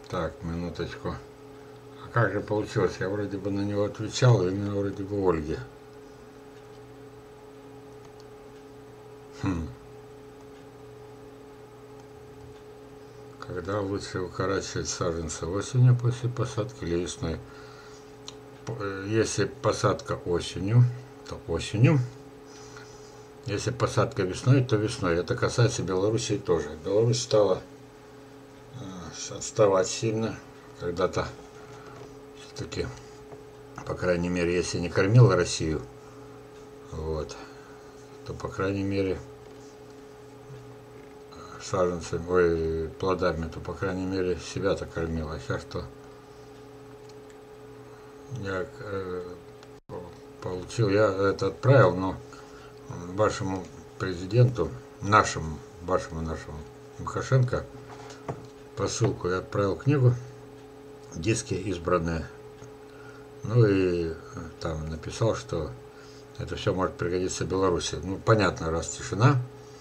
Так, минуточку. А как же получилось? Я вроде бы на него отвечал, именно вроде бы Ольге. Хм. Когда лучше укорачивать саженцы осенью после посадки или весной? Если посадка осенью, то осенью. Если посадка весной, то весной. Это касается Белоруссии тоже. Беларусь стала отставать сильно. Когда-то все-таки, по крайней мере, если не кормила Россию, вот, то, по крайней мере, саженцами, ой, плодами, то, по крайней мере, себя-то кормила. А сейчас что? Я получил, я это отправил, но вашему президенту, нашему Лукашенко, посылку я отправил книгу «Диски избранные». Ну и там написал, что это все может пригодиться Беларуси. Ну, понятно, раз тишина,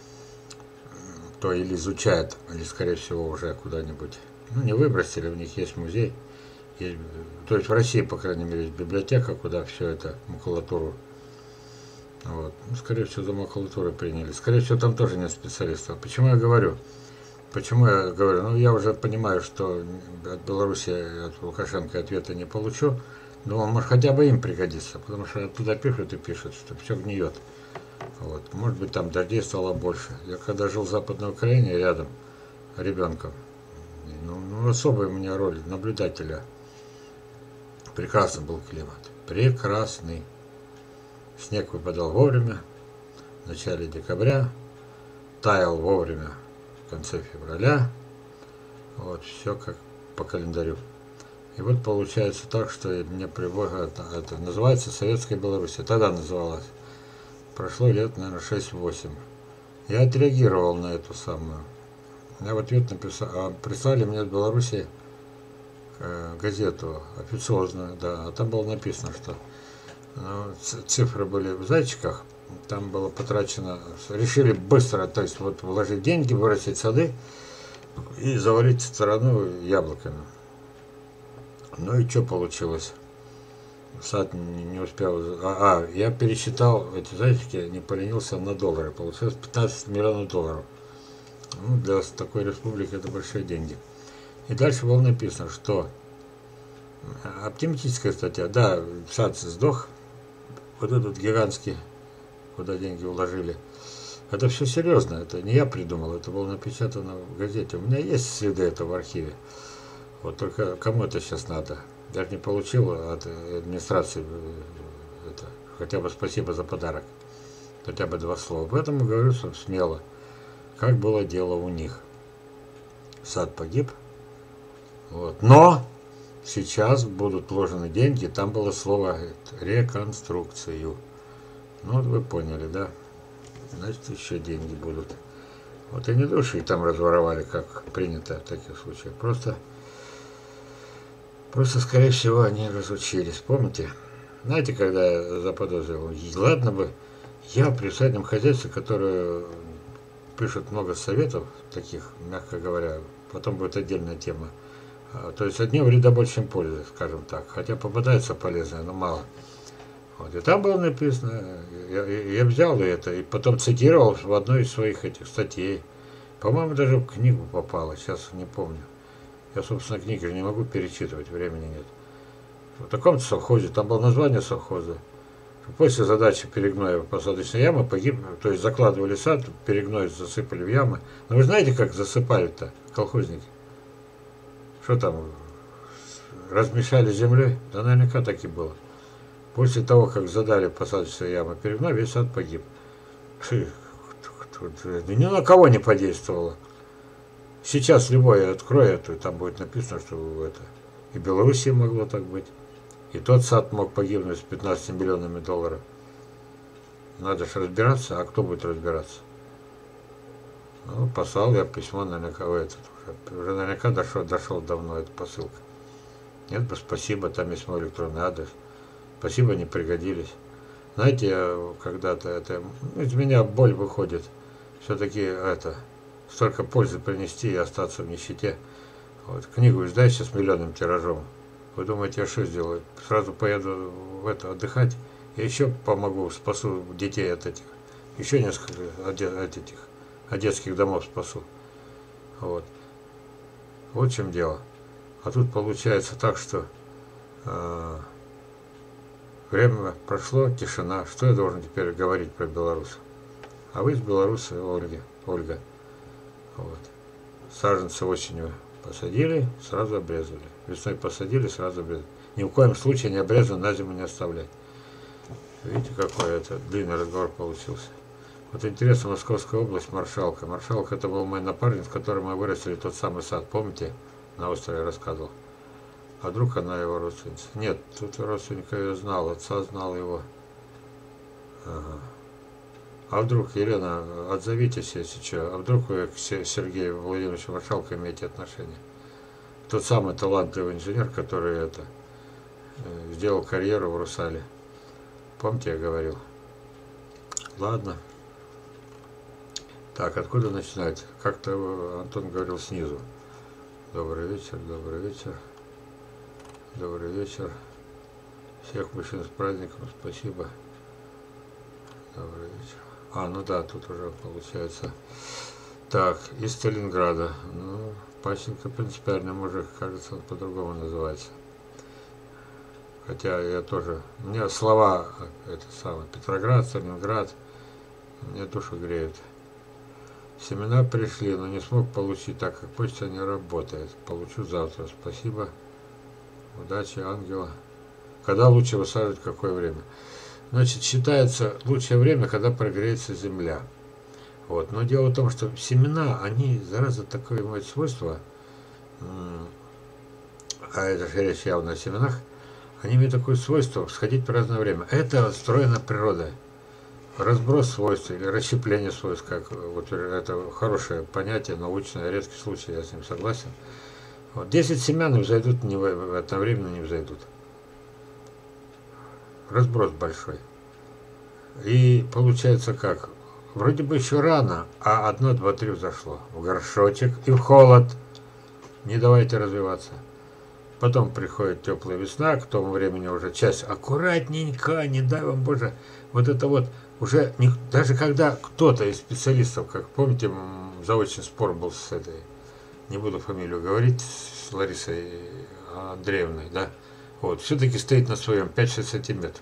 то или изучает, или, скорее всего, уже куда-нибудь. Ну, не выбросили, у них есть музей. Есть, то есть в России, по крайней мере, есть библиотека, куда все это, макулатуру. Вот. Ну, скорее всего, за макулатуру приняли. Скорее всего, там тоже нет специалистов. Почему я говорю? Почему я говорю? Ну, я уже понимаю, что от Беларуси, от Лукашенко ответа не получу. Но, может, хотя бы им пригодится, потому что оттуда пишут и пишут, что все гниет. Вот. Может быть, там дождей стало больше. Я когда жил в Западной Украине, рядом, ребенком, ну особая у меня роль наблюдателя. Прекрасный был климат. Прекрасный. Снег выпадал вовремя, в начале декабря, таял вовремя в конце февраля. Вот, все как по календарю. И вот получается так, что мне приводят, это называется Советская Беларусь, тогда называлась. Прошло лет, наверное, 6-8. Я отреагировал на эту самую. Я в ответ написал, прислали мне в Беларуси газету официозную, да, а там было написано, что цифры были в зайчиках, там было потрачено, решили быстро, то есть вот вложить деньги, вырастить сады и завалить страну яблоками. Ну и что получилось? Сад не успел. Я пересчитал эти зайчики, не поленился, на доллары. Получилось 15 миллионов долларов. Ну, для такой республики это большие деньги. И дальше было написано, что оптимистическая статья, да, сад сдох, вот этот гигантский, куда деньги вложили. Это все серьезно, это не я придумал, это было напечатано в газете. У меня есть следы этого в архиве. Вот только кому это сейчас надо? Я же не получил от администрации это, хотя бы спасибо за подарок. Хотя бы 2 слова. Поэтому говорю смело, как было дело у них. Сад погиб. Вот. Но сейчас будут вложены деньги. Там было слово реконструкцию. Ну вот вы поняли, да? Значит, еще деньги будут. Вот и не души там разворовали, как принято в таких случаях. Просто, скорее всего, они разучились. Помните? Знаете, когда я заподозрил, ладно бы, я при среднем хозяйстве, которое пишут много советов, таких, мягко говоря, потом будет отдельная тема. То есть от нее вреда больше, чем пользы, скажем так. Хотя попадается полезное, но мало. Вот. И там было написано, я взял это и потом цитировал в одной из своих этих статей. По-моему, даже в книгу попало, сейчас не помню. Я, собственно, книги же не могу перечитывать, времени нет. В таком-то совхозе, там было название совхоза. После задачи перегноя посадочной ямы погиб, то есть закладывали сад, перегной засыпали в ямы. Но вы знаете, как засыпали-то колхозники? Что там, размешали землей? Да наверняка так и было. После того, как задали посадочную яму перегной, весь сад погиб. Ни на кого не подействовало. Сейчас любой откроет, и там будет написано, что это и Белоруссии могло так быть. И тот сад мог погибнуть с 15 миллионами долларов. Надо же разбираться, а кто будет разбираться? Ну, послал я письмо, наверняка, уже наверняка дошел давно эта посылка. Нет, спасибо, там есть мой электронный адрес. Спасибо, не пригодились. Знаете, я когда-то из меня боль выходит. Все-таки столько пользы принести и остаться в нищете. Вот, книгу издай сейчас миллионным тиражом. Вы думаете, я что сделаю? Сразу поеду в это отдыхать. Я еще помогу, спасу детей от этих. Еще несколько от детских домов спасу. Вот. Вот в чем дело. А тут получается так, что время прошло, тишина. Что я должен теперь говорить про белорусов? А вы из Беларуси, Ольга. Вот. Саженцы осенью посадили, сразу обрезали. Весной посадили, сразу обрезали. Ни в коем случае не обрезан, на зиму не оставлять. Видите, какой это длинный разговор получился. Вот интересно, Московская область, Маршалка. Маршалка — это был мой напарник, с которым мы вырастили тот самый сад. Помните? На острове рассказывал. А вдруг она его родственница? Нет, тут родственника я знал, отца знал его. Ага. А вдруг, Елена, отзовитесь, если что. А вдруг вы к Сергею Владимировичу Маршалко имеете отношение? Тот самый талантливый инженер, который сделал карьеру в Русале. Помните, я говорил? Ладно. Так, откуда начинать? Как-то Антон говорил снизу. Добрый вечер, добрый вечер. Добрый вечер. Всех мужчин с праздником, спасибо. Добрый вечер. Ну да, тут уже получается. Так, из Сталинграда. Ну, Пащенко принципиальный мужик, кажется, он по-другому называется. Хотя я тоже... У меня слова, это самое, Петроград, Сталинград, мне душу греют. Семена пришли, но не смог получить, так как почта не работает. Получу завтра, спасибо. Удачи, ангела. Когда лучше высаживать, какое время? Значит, считается лучшее время, когда прогреется земля. Вот. Но дело в том, что семена, они, зараза, такое имеют свойство, а это же речь явно о семенах, они имеют такое свойство всходить в разное время. Это встроена природа. Разброс свойств или расщепление свойств, как вот это хорошее понятие, научное, редкий случай, я с ним согласен. Вот 10 семян взойдут, одновременно не взойдут. Разброс большой. И получается как? Вроде бы еще рано, а 1, 2, 3 взошло. В горшочек и в холод. Не давайте развиваться. Потом приходит теплая весна, к тому времени уже часть аккуратненько, не дай вам Боже. Вот это вот уже, даже когда кто-то из специалистов, как помните, заочный спор был с этой, не буду фамилию говорить, с Ларисой Андреевной, да, вот, все-таки стоит на своем 5-6 сантиметров.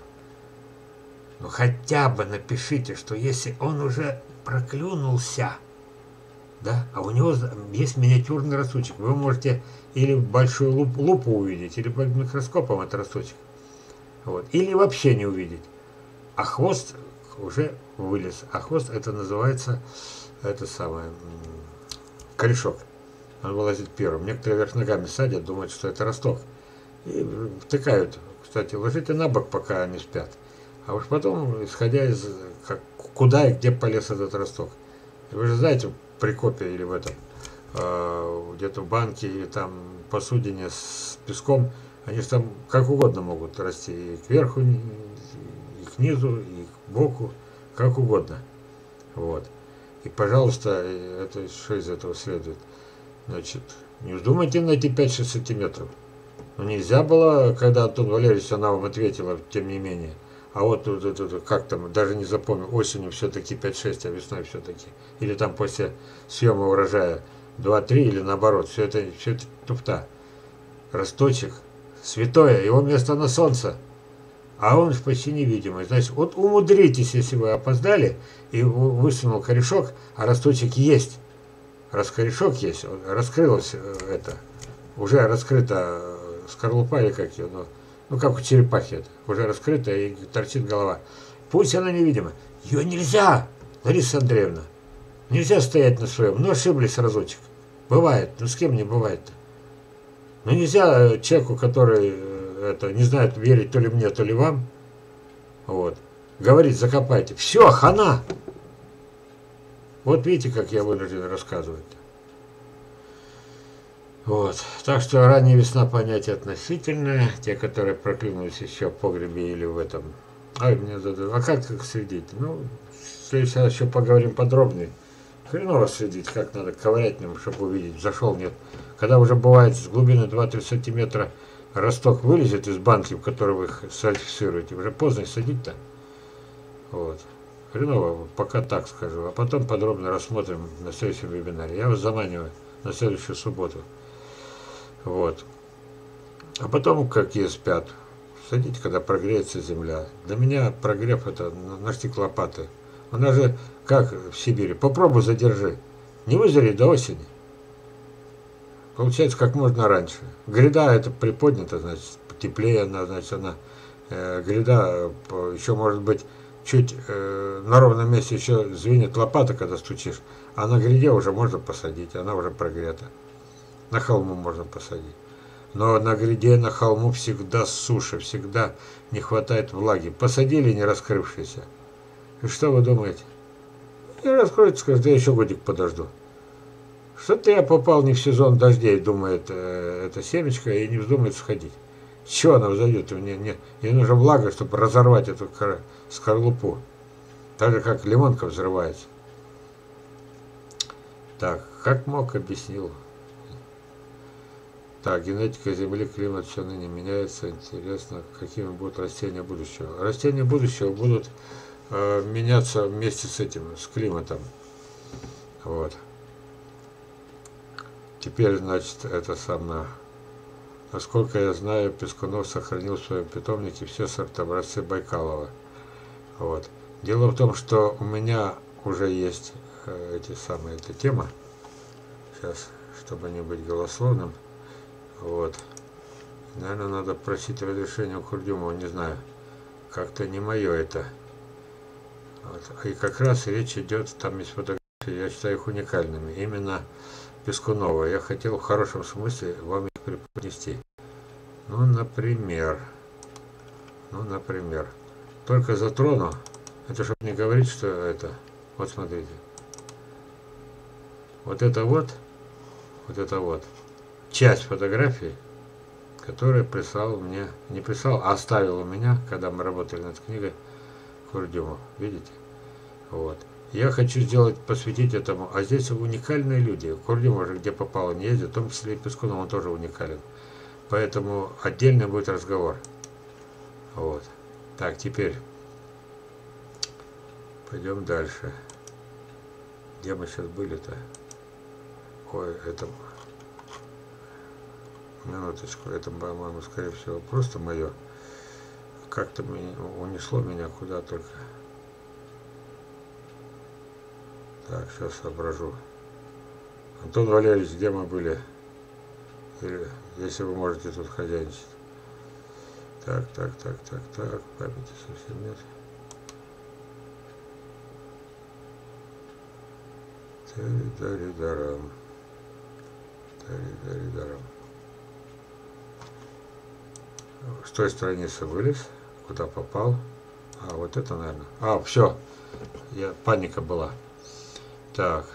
Ну хотя бы напишите, что если он уже проклюнулся, да, а у него есть миниатюрный росточек, вы можете или большую лупу увидеть, или под микроскопом этот росточек, вот, или вообще не увидеть, а хвост уже вылез, а хвост это называется, это самое, корешок, он вылазит первым. Некоторые вверх ногами садят, думают, что это росток, и втыкают. Кстати, ложите на бок, пока они спят, а уж потом, исходя из куда и где полез этот росток. И вы же знаете, в прикопе или в этом, где-то в банке или там посудине с песком, они же там как угодно могут расти, и кверху, и к низу, и к боку, как угодно. Вот. И, пожалуйста, это что из этого следует? Значит, не вздумайте найти 5-6 сантиметров. Но нельзя было, когда Антон Валерьевич, она вам ответила, тем не менее. А вот как там, даже не запомнил, осенью все-таки 5-6, а весной все-таки. Или там после съема урожая 2-3, или наоборот. Все это туфта. Росточек святое, его место на солнце. А он почти невидимый. Значит, вот умудритесь, если вы опоздали, и высунул корешок, а росточек есть. Раз корешок есть, раскрылось это, уже раскрыта скорлупа или как ее, ну как у черепахи это, уже раскрыта и торчит голова. Пусть она невидима. Ее нельзя, Лариса Андреевна, нельзя стоять на своем. Ну ошиблись разочек. Бывает, ну с кем не бывает-то. Ну нельзя человеку, который не знает, верить то ли мне, то ли вам, вот, говорить, закопайте. Все, хана! Вот видите, как я вынужден рассказывать. Вот. Так что ранняя весна понятие относительное. Те, которые проклюнулись еще в погребе или в этом. Мне задают, а как их следить? Ну, в следующий раз еще поговорим подробнее. Хреново следить, как надо ковырять, чтобы увидеть, зашел, нет. Когда уже бывает с глубины 2-3 сантиметра росток вылезет из банки, в которой вы их сальфицируете, уже поздно садить-то. Вот. Хреново, пока так скажу. А потом подробно рассмотрим на следующем вебинаре. Я вас заманиваю на следующую субботу. Вот. А потом, какие спят, садите, когда прогреется земля. Для меня прогрев это на штык лопаты. Она же, как в Сибири, попробуй задержи. Не вызреет до осени. Получается, как можно раньше. Гряда это приподнята, значит, теплее она, значит, она гряда еще может быть чуть на ровном месте еще звенит лопата, когда стучишь, а на гряде уже можно посадить, она уже прогрета. На холму можно посадить. Но на гряде, на холму всегда суша, всегда не хватает влаги. Посадили не раскрывшиеся. И что вы думаете? И раскроется, скажет, да я еще годик подожду. Что-то я попал не в сезон дождей, думает эта семечко, и не вздумает сходить. Чего она взойдет? Ей нужна влага, чтобы разорвать эту скорлупу. Так же, как лимонка взрывается. Так, как мог, объяснил. Так, генетика Земли, климат все ныне меняется. Интересно, какими будут растения будущего. Растения будущего будут меняться вместе с этим, с климатом. Вот. Теперь, значит, это самое. Насколько я знаю, Пескунов сохранил в своем питомнике все сортобразцы Байкалова. Вот. Дело в том, что у меня уже есть эта тема. Сейчас, чтобы не быть голословным. Вот. Наверное, надо просить разрешения у Курдюмова, не знаю. Как-то не мое это. Вот. И как раз речь идет, там есть фотографии, я считаю их уникальными. Именно Пескунова. Я хотел в хорошем смысле вам их преподнести. Ну, например. Только затрону. Это чтобы не говорить, что это. Вот смотрите. Вот это вот. Часть фотографий, которую прислал мне. Не прислал, а оставил у меня, когда мы работали над книгой Курдюмов. Видите? Вот. Я хочу посвятить этому. А здесь уникальные люди. Курдюмов же где попало не ездит, в том числе и Пескунов, он тоже уникален. Поэтому отдельный будет разговор. Вот. Так, теперь пойдем дальше. Где мы сейчас были-то? Ой, это... Минуточку. Это, по-моему, скорее всего, просто мое. Как-то унесло меня куда только. Так, сейчас соображу. Антон Валерьевич, где мы были? Или, если вы можете тут хозяйничать. Так, памяти совсем нет. Тари-дари-дарам. С той страницы вылез, куда попал. А, вот это, наверное. А, все. Паника была. Так.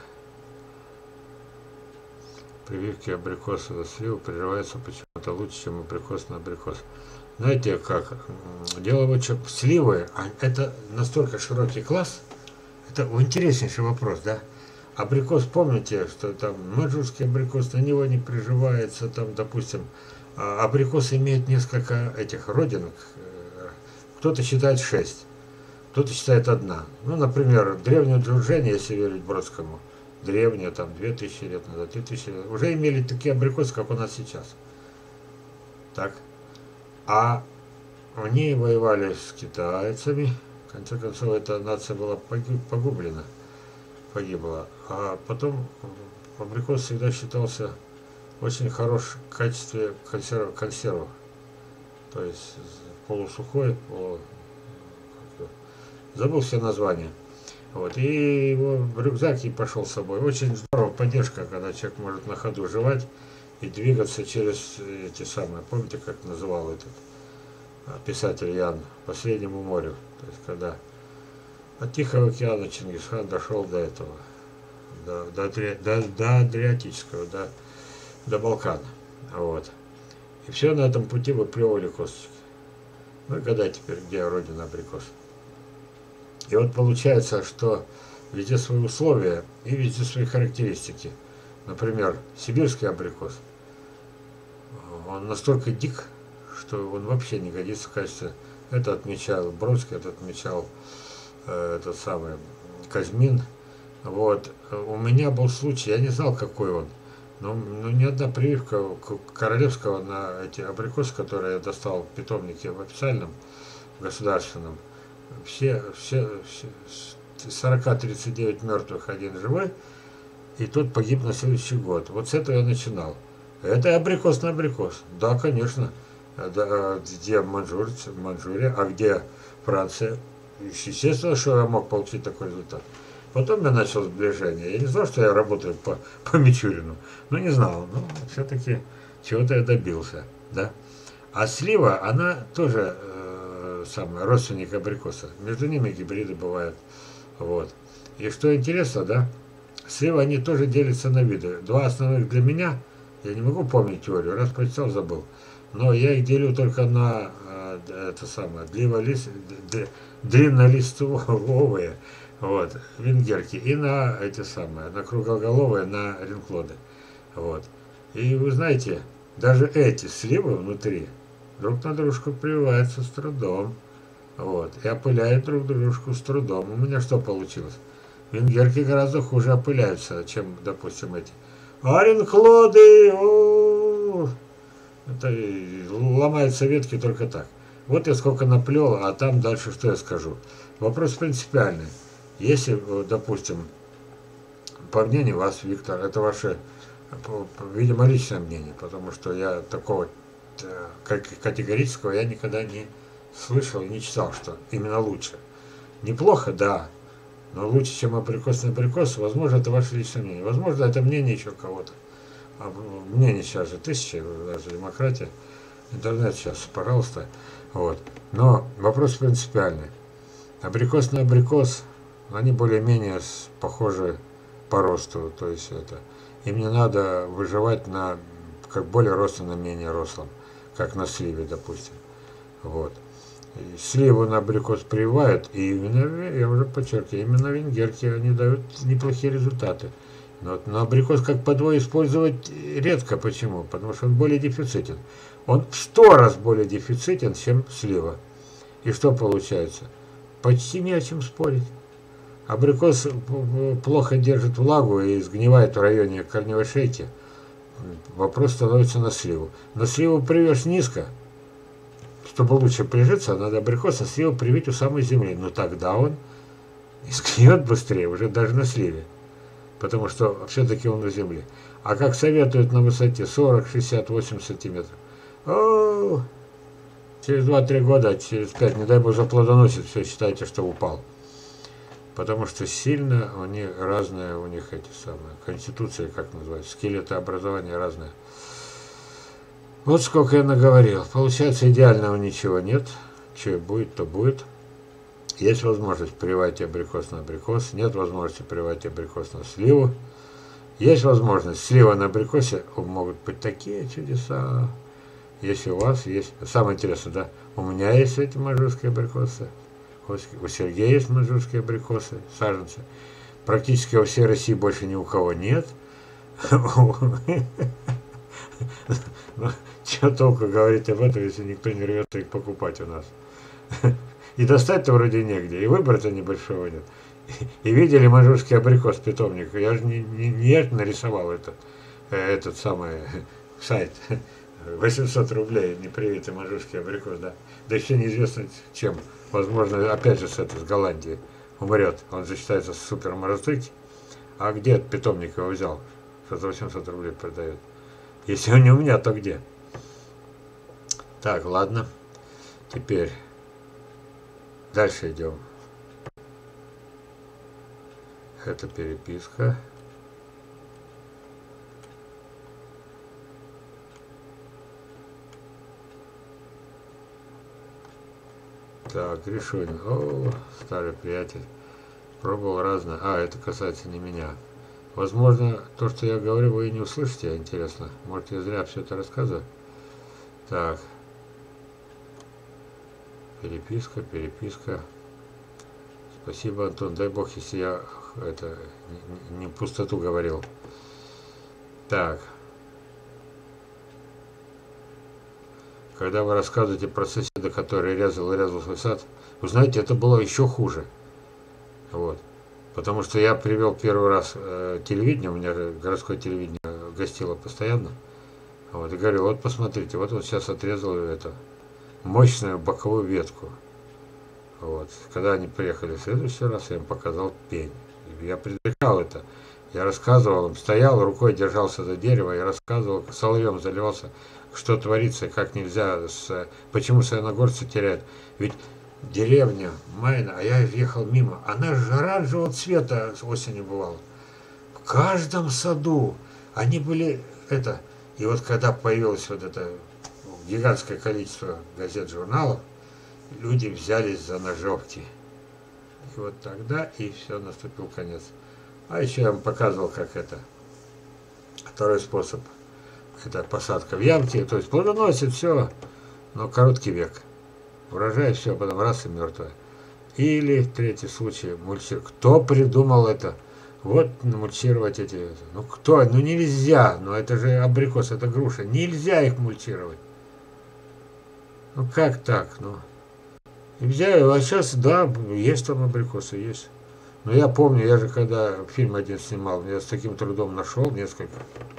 Прививки абрикоса на сливу прерываются почему-то лучше, чем абрикос на абрикос. Знаете как? Дело в том, сливы, это настолько широкий класс. Это интереснейший вопрос, да? Абрикос, помните, что там маньчжурский абрикос, на него не приживается, там, допустим, абрикос имеет несколько этих родинок. Кто-то считает 6, кто-то считает 1. Ну, например, древнее Джурджени, если верить Бродскому, древние, там, 2000 лет назад, 3000 лет, уже имели такие абрикосы, как у нас сейчас. Так. А они воевали с китайцами. В конце концов, эта нация была погибла. А потом абрикос всегда считался очень хорош в качестве консервов. То есть полусухой, забыл все названия. Вот. И его в рюкзаке пошел с собой. Очень здорово поддержка, когда человек может на ходу жевать и двигаться через эти самые, помните, как называл этот писатель Ян, «По Среднему морю». То есть когда от Тихого океана Чингисхан дошел до этого, до Адриатического, до Балкана. Вот. И все на этом пути выплевывали косточки. Ну и когда теперь, где родина абрикос? И вот получается, что везде свои условия и везде свои характеристики. Например, сибирский абрикос Он настолько дик, что он вообще не годится в качестве. Это отмечал Бродский, это отмечал этот самый Казьмин. Вот. У меня был случай, я не знал, какой он. Но ни одна прививка королевского на эти абрикосы, которые я достал в питомнике в официальном, государственном, все 40-39 мертвых, один живой, и тот погиб на следующий год. Вот с этого я начинал. Это абрикос на абрикос. Да, конечно. Да, где Манчжурия, а где Франция? Естественно, что я мог получить такой результат. Потом я начал сближение. Я не знал, что я работаю по Мичурину. Ну, не знал. Но все-таки чего-то я добился. Да? А слива, она тоже самая, родственник абрикоса. Между ними гибриды бывают. Вот. И что интересно, да, слива, они тоже делятся на виды. Два основных для меня, я не могу помнить теорию, раз прочитал, забыл. Но я их делю только на это самое, длиннолистовые, вот, венгерки, и на эти самые, на круглоголовые, на ринклоды. Вот. И вы знаете, даже эти сливы внутри друг на дружку прививаются с трудом. Вот. И опыляют друг дружку с трудом. У меня что получилось? Венгерки гораздо хуже опыляются, чем, допустим, эти. А ринклоды, это ломаются ветки только так. Вот я сколько наплел, а там дальше что я скажу. Вопрос принципиальный. Если, допустим, по мнению вас, Виктор, это ваше, видимо, личное мнение, потому что я такого категорического я никогда не слышал и не читал, что именно лучше. Неплохо, да, но лучше, чем абрикос на абрикос, возможно, это ваше личное мнение. Возможно, это мнение еще кого-то. А мнение сейчас же тысячи, даже демократия. Интернет сейчас, пожалуйста. Вот. Но вопрос принципиальный. Абрикос на абрикос, они более-менее похожи по росту. То есть это. Им не надо выживать на как более родственном, менее рослом, как на сливе, допустим. Вот. И сливу на абрикос прививают, и именно, я уже подчеркиваю, именно венгерки, они дают неплохие результаты. Но абрикос как подвой использовать редко. Почему? Потому что он более дефицитен. Он в 100 раз более дефицитен, чем слива. И что получается? Почти не о чем спорить. Абрикос плохо держит влагу и сгнивает в районе корневой шейки. Вопрос становится на сливу. На сливу привьешь низко. Чтобы лучше прижиться, надо абрикос на сливу привить у самой земли. Но тогда он сгниет быстрее, уже даже на сливе. Потому что все-таки он на земле. А как советуют на высоте 40, 60, 80 сантиметров. О, через 2-3 года, через 5, не дай бог заплодоносит, все, считайте, что упал. Потому что сильно они разные, у них эти самые, конституции, как называется, скелетообразование разное. Вот сколько я наговорил. Получается, идеального ничего нет. Что будет, то будет. Есть возможность прививать абрикос на абрикос, нет возможности прививать абрикос на сливу. Есть возможность слива на абрикосе, могут быть такие чудеса. Если у вас есть, самое интересное, да, у меня есть эти маньчжурские абрикосы, у Сергея есть маньчжурские абрикосы, саженцы. Практически во всей России больше ни у кого нет. Чего толку говорить об этом, если никто не рвется их покупать у нас? И достать-то вроде негде, и выбора-то небольшого нет. И видели маньчжурский абрикос питомник. Я же не я нарисовал этот самый сайт. 800 рублей непривитый маньчжурский абрикос, да. Да еще неизвестно чем. Возможно, опять же с Голландии умрет. Он же считается супер морозыки. А где этот питомник его взял? Что за 800 рублей продает? Если он не у меня, то где? Так, ладно. Теперь дальше идем. Это переписка. Так, Гришунин. О, старый приятель. Пробовал разное. А, это касается не меня. Возможно, то, что я говорю, вы и не услышите, интересно. Может, я зря все это рассказываю. Так. Переписка. Спасибо, Антон. Дай бог, если я это не пустоту говорил. Так. Когда вы рассказываете про соседа, который резал и резал свой сад, вы знаете, это было еще хуже. Вот. Потому что я привел первый раз телевидение, у меня же городское телевидение гостило постоянно. Вот, и говорю, вот посмотрите, вот он сейчас отрезал это, мощную боковую ветку. Вот. Когда они приехали в следующий раз, я им показал пень. Я предрекал это. Я рассказывал им, стоял, рукой держался за дерево и рассказывал, соловьем заливался, что творится, как нельзя, почему саяногорцы теряют. Ведь деревня Майна, а я ехал мимо, она же оранжевого цвета осенью бывала. В каждом саду они были это. И вот когда появилось вот это гигантское количество газет, журналов, люди взялись за ножовки. И вот тогда и все, наступил конец. А еще я вам показывал, как это. Второй способ. Это посадка в ямке. То есть плодоносит все, но короткий век. Урожай, все, потом раз и мертвое. Или третий случай, мульчирование. Кто придумал это? Вот мульчировать эти. Ну кто? Ну нельзя. Ну это же абрикос, это груша. Нельзя их мульчировать. Ну как так? Ну. Нельзя. А сейчас, да, есть там абрикосы, есть. Но я помню, я же когда фильм один снимал, я с таким трудом нашел несколько.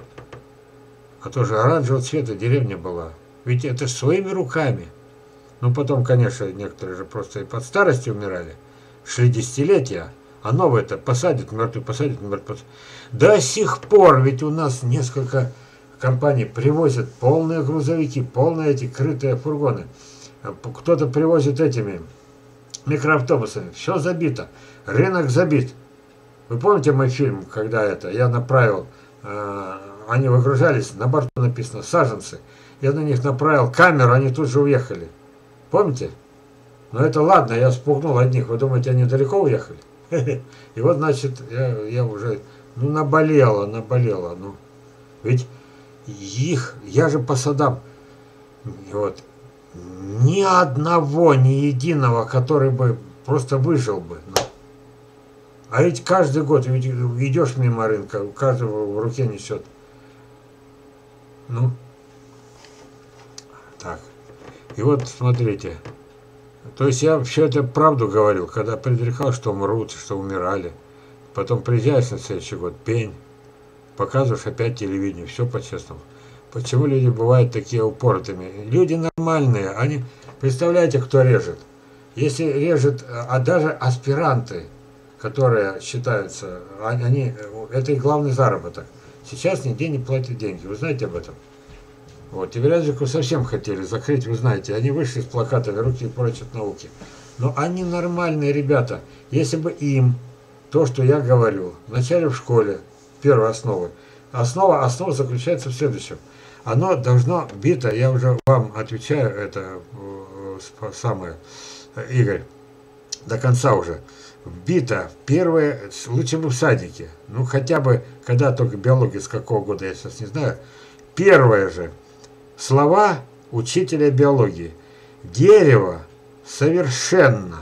А тоже оранжевого цвета деревня была. Ведь это своими руками. Ну потом, конечно, некоторые же просто и под старостью умирали. Шли десятилетия. А новое-то посадят, мертвый посадят, мертвый. До сих пор ведь у нас несколько компаний привозят полные грузовики, полные эти крытые фургоны. Кто-то привозит этими микроавтобусами. Все забито. Рынок забит. Вы помните мой фильм, когда это я направил, они выгружались, на борту написано «саженцы». Я на них направил камеру, они тут же уехали. Помните? Но это ладно, я спугнул одних. Вы думаете, они далеко уехали? И вот, значит, я уже, ну, наболело. Ну, ведь я же по садам, вот, ни одного, ни единого, который бы просто выжил бы. Ну. А ведь каждый год, ведь идешь мимо рынка, у каждого в руке несет. Ну, так. И вот, смотрите. То есть я все это правду говорил, когда предрекал, что умрут, что умирали. Потом приезжаешь на следующий год, пень, показываешь опять телевидение, все по-честному. Почему люди бывают такие упоротыми? Люди нормальные, они, представляете, кто режет? Если режет, а даже аспиранты, которые считаются, они, это их главный заработок. Сейчас нигде не платят деньги, вы знаете об этом? Вот, Тимирязевку совсем хотели закрыть, вы знаете, они вышли с плакатами «Руки прочь от науки». Но они нормальные ребята. Если бы им то, что я говорю, вначале в школе, первой основы, основа заключается в следующем. Оно должно бито, я уже вам отвечаю, это самое, Игорь, до конца уже, вбито первое, лучше бы в садике, ну хотя бы, когда только биология, с какого года, я сейчас не знаю, первое же, слова учителя биологии. Дерево совершенно.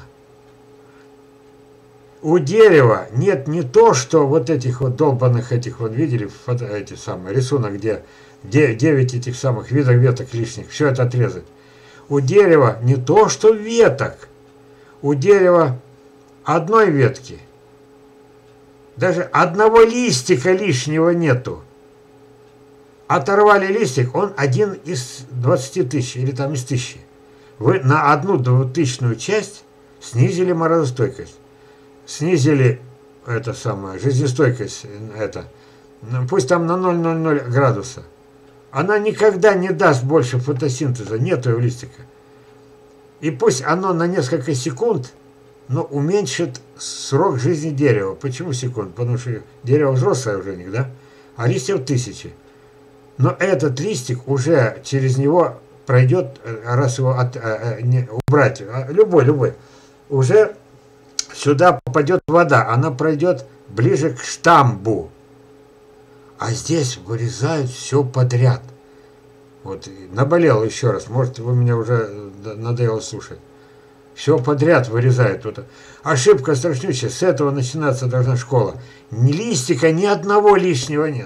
У дерева нет не то, что вот этих вот долбанных этих, вот видели, эти самые, рисунок, где 9 этих самых видов веток лишних, все это отрезать. У дерева не то, что веток. У дерева одной ветки. Даже одного листика лишнего нету. Оторвали листик, он один из 20 тысяч, или там из 1000. Вы на 1/2000 часть снизили морозостойкость. Снизили это самое, жизнестойкость, это, пусть там на 0,00 градуса. Она никогда не даст больше фотосинтеза, нету у листика. И пусть оно на несколько секунд, но уменьшит срок жизни дерева. Почему секунд? Потому что дерево взрослое уже, да? А листьев 1000. Но этот листик уже через него пройдет, раз его убрать, любой, уже сюда попадет вода, она пройдет ближе к штамбу. А здесь вырезают все подряд. Вот, наболело еще раз, может, вы меня уже надоело слушать. Все подряд вырезают. Вот. Ошибка страшнющая, с этого начинаться должна школа. Ни листика, ни одного лишнего нет.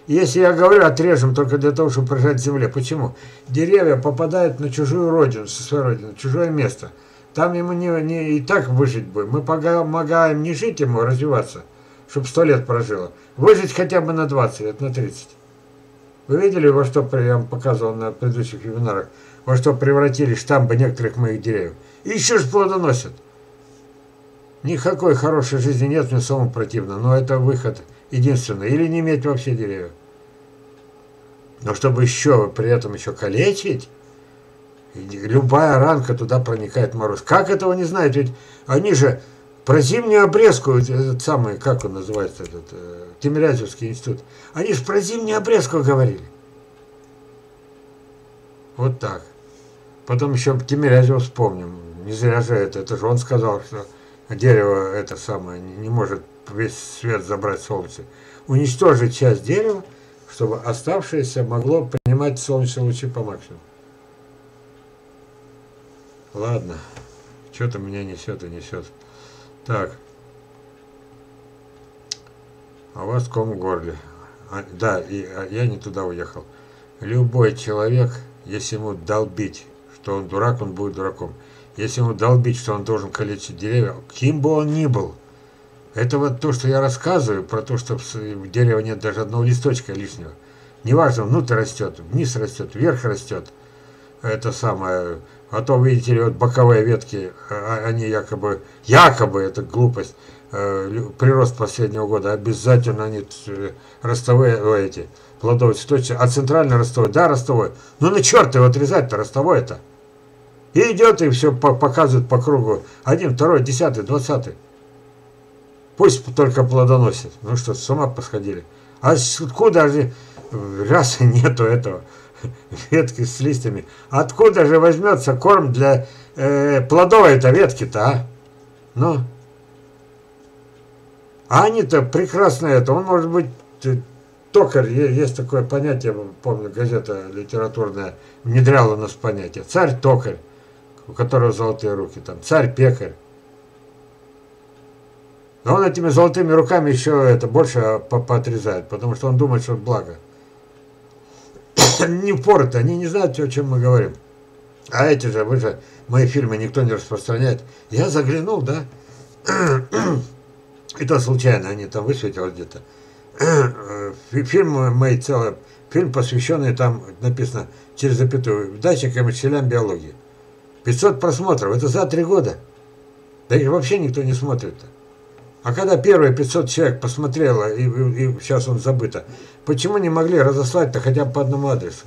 Если я говорю отрежем только для того, чтобы прижать к земле. Почему? Деревья попадают на чужую родину, со своей родины, чужое место. Там ему не и так выжить будет. Мы помогаем не жить ему, а развиваться, чтобы 100 лет прожило. Выжить хотя бы на 20 лет, на 30. Вы видели, во что я вам показывал на предыдущих вебинарах, во что превратились штамбы некоторых моих деревьев. И еще же плодоносят. Никакой хорошей жизни нет, мне самому противно, но это выход единственный. Или не иметь вообще деревьев. Но чтобы еще при этом еще калечить, любая ранка туда проникает мороз. Как этого не знают? Ведь они же про зимнюю обрезку, этот самый, как он называется, этот Тимирязевский институт, они же про зимнюю обрезку говорили. Вот так. Потом еще Тимирязева вспомним. Не зря же это же он сказал, что дерево это самое не может весь свет забрать солнце. Уничтожить часть дерева, чтобы оставшееся могло принимать солнечные лучи по максимуму. Ладно, что-то меня несет и несет. Так. А у вас ком в горле. Да, я не туда уехал. Любой человек, если ему долбить, что он дурак, он будет дураком. Если ему долбить, что он должен калечить деревья, кем бы он ни был. Это вот то, что я рассказываю, про то, что в дереве нет даже одного листочка лишнего. Неважно, внутрь растет, вниз растет, вверх растет. Это самое. А то, видите ли, вот боковые ветки, они якобы, это глупость, прирост последнего года, обязательно они ростовые, эти, плодовые цветочки, а центральный ростовой, да, ростовой, ну на черт его отрезать-то, ростовой-то. И идет, и все показывает по кругу, 1, 2, 10, 20. Пусть только плодоносит. Ну что, с ума посходили. А откуда же, раз нету этого, ветки с листьями, откуда же возьмется корм для плодовой-то ветки-то, а? Ну? А они-то прекрасно это, он может быть токарь, есть такое понятие, помню, газета литературная внедряла у нас понятие. Царь-токарь, у которого золотые руки, там, царь-пекарь. Но он этими золотыми руками еще это больше поотрезает, потому что он думает, что это благо. Не поры-то, они не знают, о чем мы говорим. А эти же, вы же, мои фильмы никто не распространяет. Я заглянул, да, и то случайно, они там высветились где-то. Фильм мои целый, фильм, посвященный, там написано, через запятую, датчикам и щелям биологии. 500 просмотров, это за 3 года. Да их вообще никто не смотрит-то. А когда первые 500 человек посмотрело, и сейчас он забыто, почему не могли разослать-то хотя бы по одному адресу?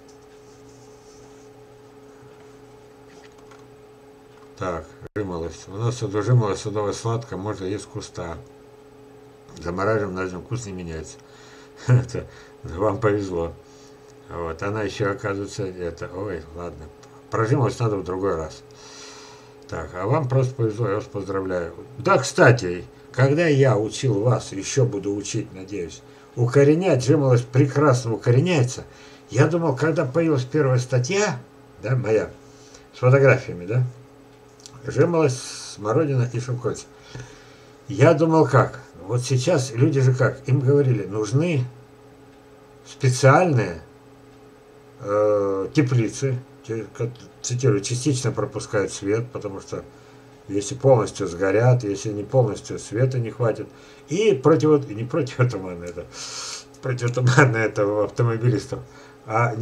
Так, жимолость. У нас жимолость садовая сладкая, можно есть с куста. Замораживаем на зиму, вкус не меняется. Вам повезло. Вот, она еще, оказывается, это... Ой, ладно. Про жимолость надо в другой раз. Так, а вам просто повезло, я вас поздравляю. Да, кстати, когда я учил вас, еще буду учить, надеюсь, укоренять, жимолость прекрасно укореняется. Я думал, когда появилась первая статья, да, моя, с фотографиями, да, жимолость, смородина и шелковица. Я думал, как? Вот сейчас люди же как? Им говорили, нужны специальные теплицы, цитирую, частично пропускают свет, потому что если полностью сгорят, если не полностью, света не хватит. И не противотуманное это, противотуманное это у автомобилистов, а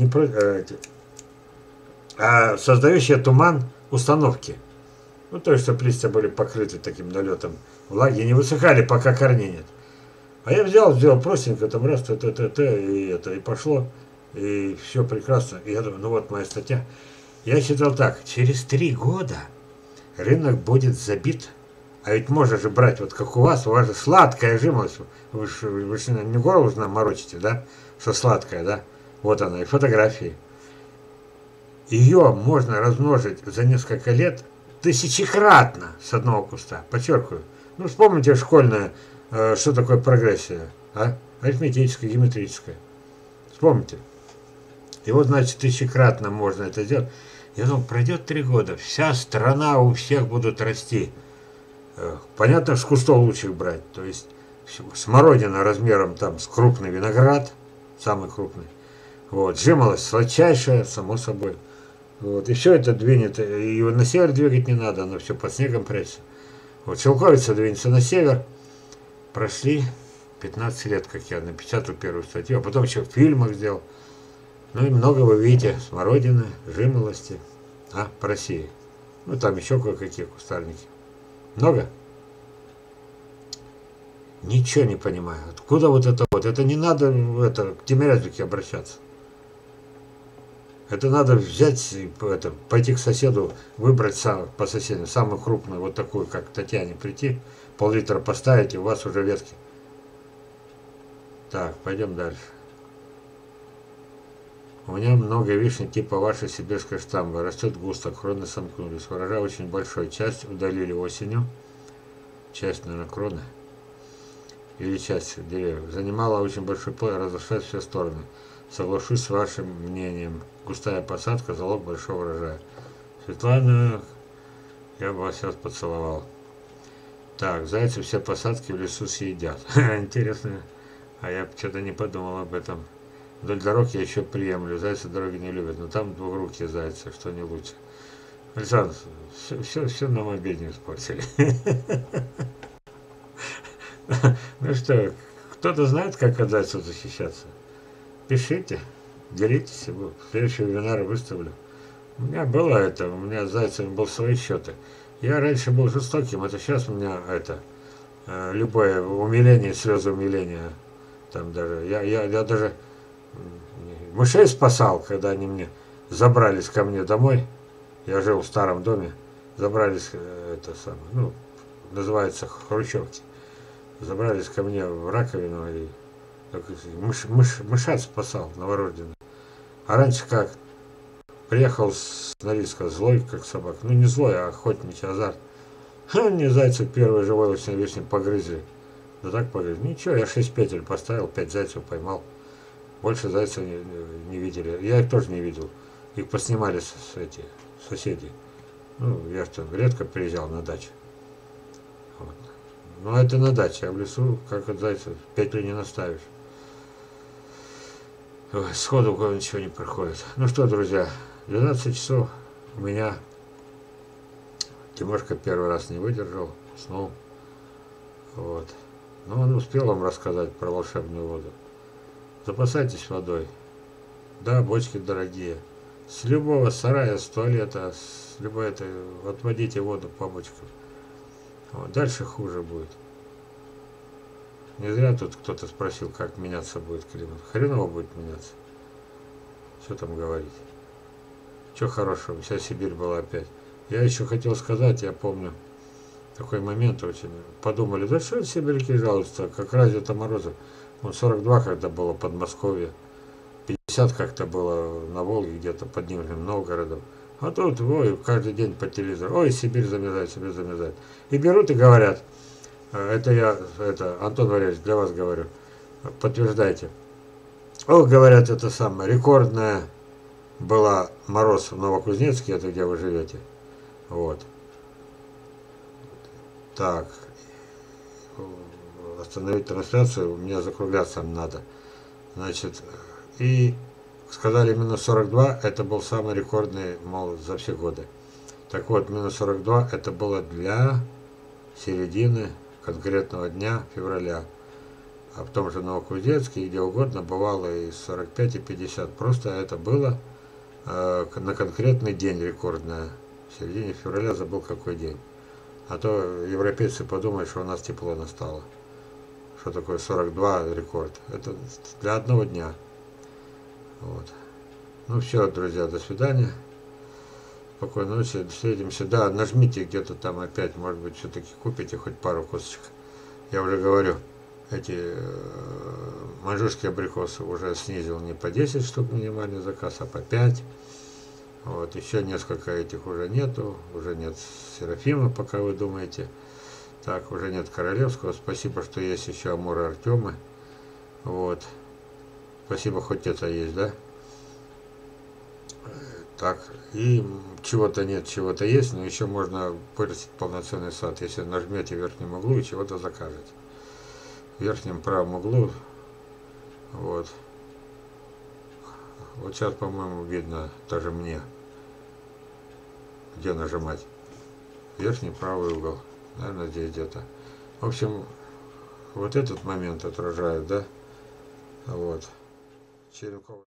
создающие туман установки. Ну, то есть, чтобы листья были покрыты таким налетом влаги, не высыхали, пока корней нет. А я сделал простенько, там раз, и пошло, и все прекрасно. И я думаю, ну вот моя статья. Я считал так, через 3 года рынок будет забит. А ведь можно же брать, вот как у вас же сладкая жимолость. Вы же не голову морочите, да? Что сладкая, да? Вот она, и фотографии. Ее можно размножить за несколько лет тысячекратно с одного куста. Подчеркиваю. Ну, вспомните школьное, что такое прогрессия, а? Арифметическая, геометрическая. Вспомните. И вот, значит, тысячекратно можно это сделать. Я думал, пройдет 3 года, вся страна, у всех будут расти. Понятно, с кустов лучше их брать. То есть смородина размером там с крупный виноград, самый крупный. Вот, жимолость сладчайшая, само собой. Вот, и все это двинет, и на север двигать не надо, оно все под снегом прячется. Вот, шелковица двинется на север. Прошли 15 лет, как я напечатал первую статью, а потом еще в фильмах сделал. Ну и много вы видите, смородины, жимолости, по России. Ну там еще кое-какие кустарники. Много? Ничего не понимаю. Откуда вот это вот? Это не надо к Тимирязевке обращаться. Это надо взять, пойти к соседу, выбрать по соседям самую крупную, вот такую, как Татьяне, прийти, пол-литра поставить, и у вас уже ветки. Так, пойдем дальше. У меня много вишни типа вашей сибирской штамбы. Растет густо, кроны сомкнулись. Урожай очень большой. Часть удалили осенью. Часть, наверное, кроны. Или часть деревьев. Занимала очень большой плод, разошлась в все стороны. Соглашусь с вашим мнением. Густая посадка – залог большого урожая. Светлана, я бы вас сейчас поцеловал. Так, зайцы все посадки в лесу съедят. Интересно. А я что-то не подумал об этом. Вдоль дорог я еще приемлю. Зайцы дороги не любят. Но там двухрукие зайцы, что не лучше. Александр, все на мобильник испортили. Ну что, кто-то знает, как от зайцев защищаться? Пишите, делитесь. Следующий вебинар выставлю. У меня было у меня с зайцами был свои счеты. Я раньше был жестоким, это сейчас у меня любое умиление, слезы умиления. Там даже, я даже мышей спасал, когда они мне забрались ко мне домой. Я жил в старом доме, забрались, называется хрущевки. Забрались ко мне в раковину и мышат спасал новорожденных. А раньше как? Приехал с Норильска злой, как собак. Ну не злой, а охотничий азарт. Мне зайцев первый живой очень вишни погрызли. Да так погрызли. Ничего, я 6 петель поставил, 5 зайцев поймал. Больше зайцев не видели. Я их тоже не видел. Их поснимали соседи. Ну, я что, редко приезжал на дачу. Вот. Но это на даче, а в лесу, как от зайцев, петли не наставишь. Ой, сходу ничего не проходит. Ну что, друзья, 12 часов у меня Тимошка первый раз не выдержал, уснул. Вот. Но он успел вам рассказать про волшебную воду. Запасайтесь водой. Да, бочки дорогие. С любого сарая, с туалета, с любой отводите воду по бочкам. Вот. Дальше хуже будет. Не зря тут кто-то спросил, как меняться будет климат. Хреново будет меняться. Что там говорить? Что хорошего? Вся Сибирь была опять. Я еще хотел сказать, я помню, такой момент очень. Подумали, да что сибиряки жалуются, как раз это морозов. 42 когда было под Подмосковье, 50 как-то было на Волге где-то под Нижним Новгородом. А тут, ой, каждый день по телевизору, ой, Сибирь замерзает, Сибирь замерзает. И берут и говорят, Антон Валерьевич, для вас говорю, подтверждайте. О, говорят, это самое, рекордная была мороз в Новокузнецке, это где вы живете. Вот. Так. Остановить трансляцию, у меня закругляться надо. Значит, и сказали минус 42, это был самый рекордный, мол, за все годы. Так вот, минус 42 это было для середины конкретного дня февраля. А в том же Новокузнецке, где угодно, бывало и 45, и 50. Просто это было на конкретный день рекордное. В середине февраля забыл какой день. А то европейцы подумают, что у нас тепло настало. Что такое 42 рекорд? Это для одного дня. Вот. Ну все, друзья, до свидания. Спокойной ночи, встретимся. Да, нажмите где-то там опять, может быть, все-таки купите хоть пару косточек. Я уже говорю, эти маньчжурские абрикосы уже снизил не по 10 штук минимальный заказ, а по 5. Вот, еще несколько этих уже нету, уже нет Серафима, пока вы думаете. Так, уже нет Королевского. Спасибо, что есть еще Амура Артемы. Вот. Спасибо, хоть это есть, да? Так, и чего-то нет, чего-то есть, но еще можно вырастить полноценный сад, если нажмете в верхнем углу и чего-то закажете. В верхнем правом углу, вот, Вот сейчас, по-моему, видно даже мне, где нажимать. Верхний правый угол. Наверное, здесь где-то. В общем, вот этот момент отражает, да? Вот. Черенков.